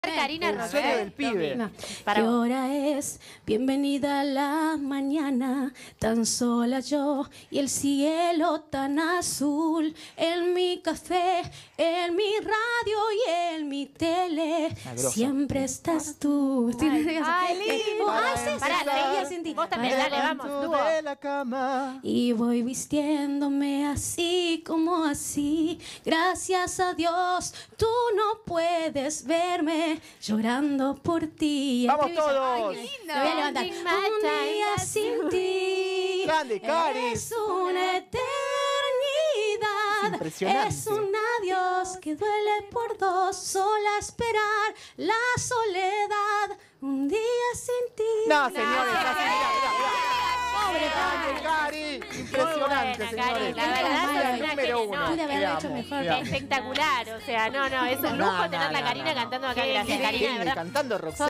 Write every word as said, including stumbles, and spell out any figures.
Karina El sueño del pibe. ¿Qué hora es? Bienvenida a la mañana, tan sola yo y el cielo tan azul. En mi café, en mi radio y en mi tele, siempre estás tú. Ay, ay, lindo. Ay, sí, Pará, sí, seguía sí, sin ti. sí. Vos también, dale, vamos. dúo. de la cama. Y voy vistiéndome así como así. Gracias a Dios, tú no puedes verme llorando por ti. ¡Vamos Estribillo. todos! Ay, qué lindo. Lo voy a levantar. Un día sin ti ¡Grande, Cari! es una eternidad. Es impresionante. Es un adiós que duele por dos. Sola esperar la soledad. Un día sin ti. No, señores, así, mira, mira, mira. Pobre ¡Grande, Cari! Impresionante, Muy buena, Cari, señores. la verdad, Número es una número que uno. no. Pude haberlo Te hecho amo, mejor. te amo. Espectacular, o sea, no, no, es un lujo No, no, tener la no, Karina no, no. cantando acá. Qué Gracias, Karina, de genia, verdad. cantando Roxette.